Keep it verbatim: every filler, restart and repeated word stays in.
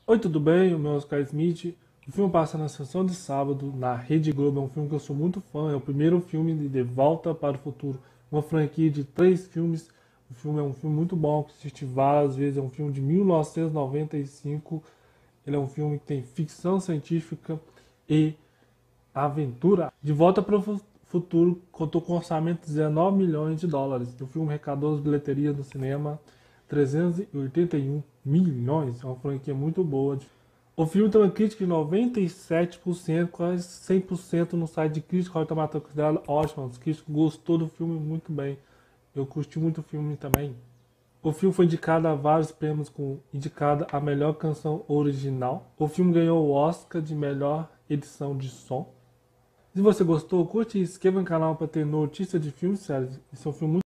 Oi, tudo bem? O meu é Oscar Smith. O filme passa na sessão de sábado na Rede Globo. É um filme que eu sou muito fã. É o primeiro filme de De Volta para o Futuro. Uma franquia de três filmes. O filme é um filme muito bom, que assisti várias vezes. É um filme de mil novecentos e noventa e cinco. Ele é um filme que tem ficção científica e aventura. De Volta para o Fu- Futuro contou com um orçamento de dezenove milhões de dólares. O filme arrecadou as bilheterias no cinema trezentos e oitenta e um milhões. É uma franquia muito boa. O filme tem uma crítica de noventa e sete por cento, quase cem por cento no site de crítica. O Tomate considerado ótimo. Os críticos gostou do filme muito bem. Eu curti muito o filme também. O filme foi indicado a vários prêmios, com indicada a melhor canção original. O filme ganhou o Oscar de melhor edição de som. Se você gostou, curte e se inscreva no canal para ter notícias de filmes e séries. Esse é um filme muito